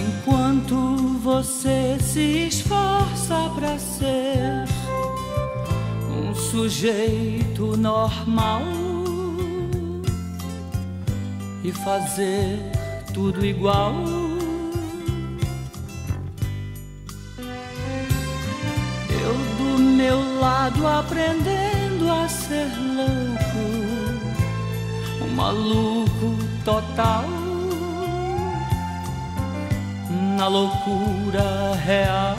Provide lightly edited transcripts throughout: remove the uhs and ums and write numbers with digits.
Enquanto você se esforça pra ser um sujeito normal e fazer tudo igual, eu do meu lado aprendendo a ser louco, um maluco total, na loucura real.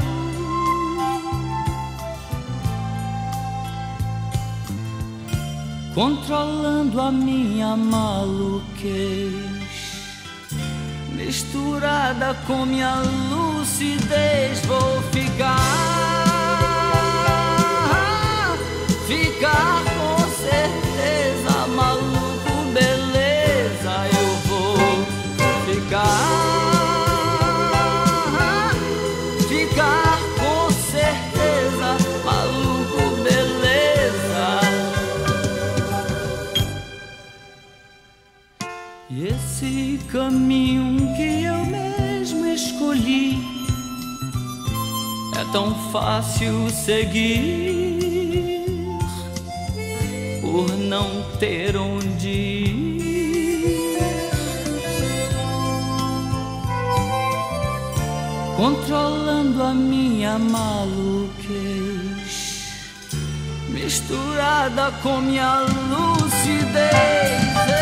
Controlando a minha maluquez, misturada com minha lucidez, vou ficar com certeza maluco, beleza, eu vou ficar com certeza maluco, beleza. E esse caminho que eu mesmo escolhi é tão fácil seguir, por não ter onde ir. Controlando a minha maluquez, misturada com minha lucidez.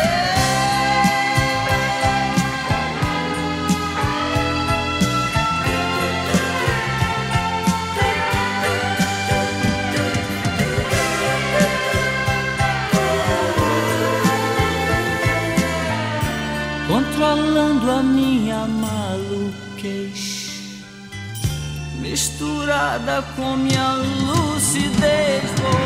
Controlando a minha maluquez, misturada com minha lucidez.